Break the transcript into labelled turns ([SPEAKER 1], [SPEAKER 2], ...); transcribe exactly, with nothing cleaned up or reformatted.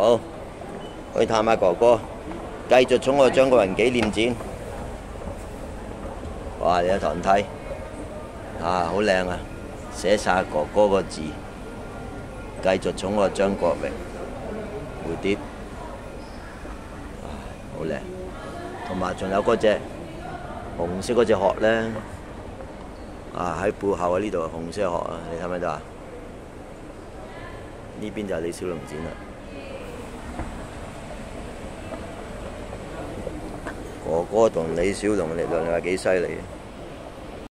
[SPEAKER 1] 好，去探下哥哥，繼續寵愛張國榮紀念展。哇！你有堂梯啊，好靚啊！寫晒哥哥個字，繼續寵愛張國榮蝴蝶，好靚。同埋仲有嗰隻紅色嗰隻殼咧，啊喺背後啊，呢度紅色殼啊，你睇唔睇到啊？呢邊就係李小龍展啦。哥哥同李小龍，你兩個幾犀利？